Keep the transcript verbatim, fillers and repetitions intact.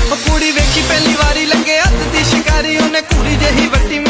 कुड़ी वेखी पहली वारी लंगे हथ दी शिकारी उन्हें कुड़ी जही वट्टी